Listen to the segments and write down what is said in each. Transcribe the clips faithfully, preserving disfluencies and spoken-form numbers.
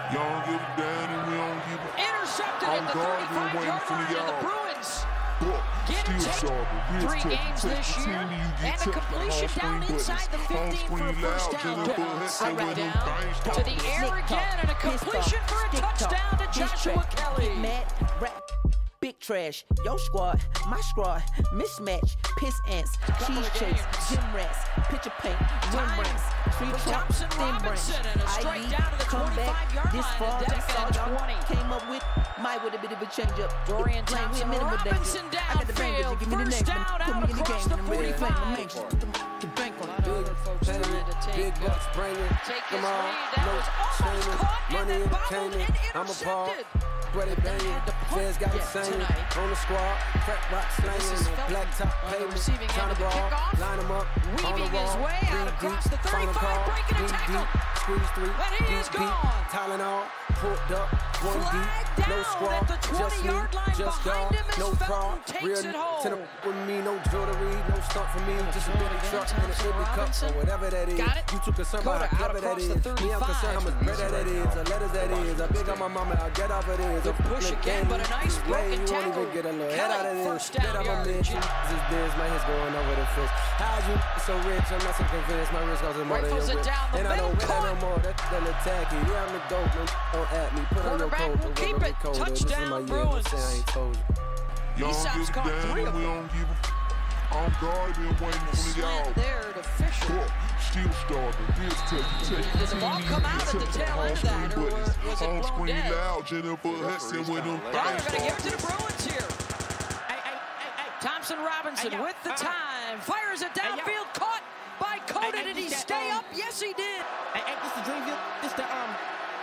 Y'all give it down and we don't give it. Intercepted at the thirty-five yard line of the Bruins. Get it taken. Three games this year, and a completion down inside the fifteen for a first down. Right down to the air again, and a completion for a touchdown to Joshua Kelly. Big trash, yo squad, my squad, mismatch, piss ants, cheese chase, gym rats, pitcher paint, rim rats, tree trunk, thin branch, I D, come back, this fall, that's all y'all came up with, might with a bit of a change up. Dorian Thompson Robinson downfield, first down out across the forty-five. The bank on big, big bucks bringing, come on, no training, money entertainment, I'm a ball. Sweaty banging, fans got the same on the squad, crack rock slanging, black top pavement, trying to ball, line them up, on the wall, three deep, final call, three deep, squeeze three, deep deep, Tylenol, pulled up, one deep, no squad, just me, just God, no fraud, real to the with me, no jewelry, no stunt for me, just a big truck and a shimmy cup, or whatever that is. You too concerned about how clever that is. Me, I'm concerned how much bread that is, the letters that is. I big on my mama, I'll get off of this. The push again, but a nice broken tackle. Won't even get a little head out of this. First down yardage. This is biz, my head's going over the fist. How's you so rich? I'm not so convinced. My wrist goes in more than your wrist. And I don't win no more. That's the attack. Yeah, I'm the dope. Don't at me. Put on your coat. Will keep it. Touchdown, Bruins. I ain't told you. Y'all give it down and we don't give it. On guard and waiting for y'all. There to Fisher. Still starting. This take take. Did the ball come out at the tail end of that, or was, was it home blown screen dead? loud. Jennifer Hudson with them. Now they're going to give it to the Bruins here. Hey, hey, hey, hey. Thompson Robinson Hey, with the time. Fires it downfield. Caught by Coda. Hey, hey, Did he that, stay um, up? Yes, he did. Hey, hey, this the Dreamville, this the, um...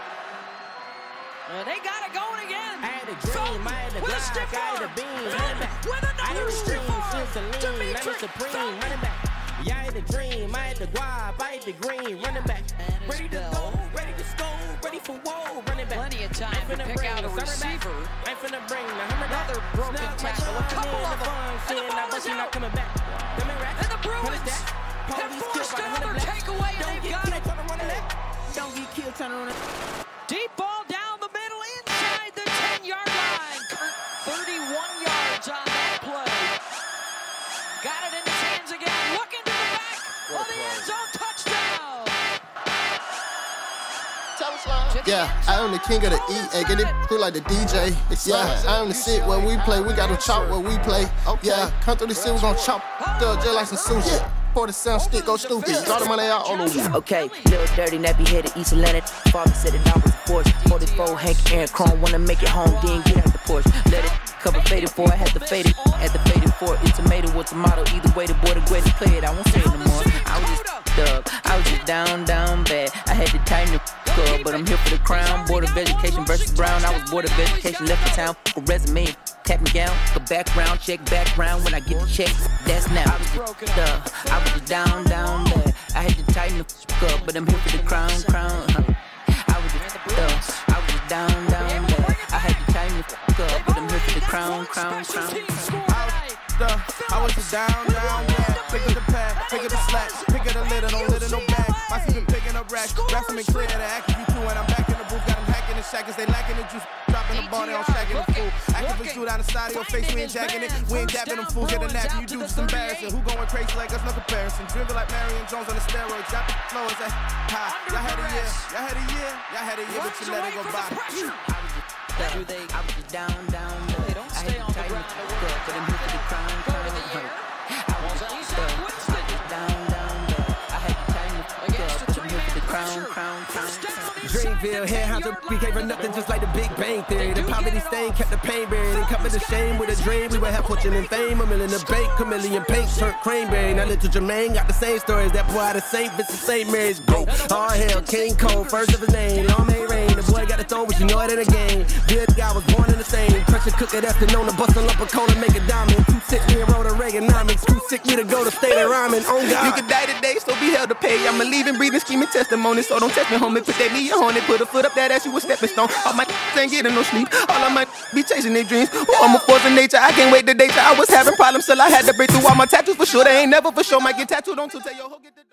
Uh, they got it going again. I had a dream, I had a with a block, stiff I had a arm. beam, Finn running back. with another I stiff arm. Celine, Dimitri Supreme, Felton. running back. Yeah, I had a dream, I had the guap, I had the green, running back. Ready to go, ready to score, ready for woe, running back. Plenty of time to pick out a receiver. I'm finna bring the hammer back. Another broken tackle. A couple of them. And the ball is out. Coming back. And the Bruins have forced another takeaway. They've got it. Don't get killed trying to run it. Deep ball down the middle inside the ten yard line. thirty-one yards on that play. Got it in his hands again. Looking to the back of the end zone. Touchdown. Yeah, I am the king of the E. Hey, get it through like the D J. Yeah, I am the sit where we play. We got to chop where we play. Yeah, come through the city, we gon' chop up just like some sushi. Pour the sound stick, go stupid. Draw the money out on the Okay, little dirty, nappy headed East Atlantic. Father said it down with the porch. forty-four, Hank, Aaron, Chrome. Wanna make it home, then get out the porch. Let it cover faded for. I had to fade it. Had to fade it for. It's tomato or tomato. Either way, the boy the greatest player. I won't say it no more. I was just dug. I was just down, down bad. I had to tighten the up, but I'm here for the crown. Board of Education versus Brown. I was board of education, left the town for resume. Cap me down, a background check, background when I get the check. That's now. I was just dug. I was just down, down bad. I had to tighten the up, but I'm here for the crown, crown. I was just dug. I was just down, down bad. I had to tighten the up, but I'm here for the crown, crown, crown. I was just down, down, bad. Pick up the pad, pick up the slack, pick up the litter, don't litter no bag. My season picking up racks, racks them and clear the act of you two, and I'm back in the booth, got them hacking the shackers, they lacking the juice, dropping the ball, they on shacking the fool. Actively shoot out the side of your face, we ain't jacking it, we ain't dapping them fools, get a nap, you do just embarrassing. Who going crazy like us, no comparison. Dribble like Marion Jones on the steroids, drop the flow, is that high. Y'all had a year, y'all had a year, y'all had a year, but you let it go by. Do they? I was just down, down. They don't stay on the ground. But I'm here for the crown, crown. I was just down, down. I had to tighten the up, but I'm here for the crown, crown, crown. Dreamville, headhunter, we came for nothing just like the Big Bang Theory. The poverty stain kept the pain buried and covered the shame with a dream. We would have fortune and fame, a million in the bank, chameleon paint, turned cranberry. Now little Jermaine got the same stories. That boy out of Saint Vincent, Saint Mary's broke. All hell, King Cole, first of his name. Long may rain, the boy got a throw, but you know it in a game. Good guy was born in the same. Pressure cooker that's been known to bust a lump of coal and make a diamond. Too sick me and wrote a Reaganomics. Too sick me to go to state of rhyming. On God. You could die today, so be held to pay. I'm a living, breathing, scheming testimony. So don't test me, homie. Put that knee on it, put a foot up that ass, you a stepping stone. All my ain't getting no sleep. All of my be chasing their dreams. Oh, I'm a force of nature. I can't wait the data. I was having problems till I had to break through all my tattoos for sure. They ain't never for sure. Might get tattooed on to tell your hoe get the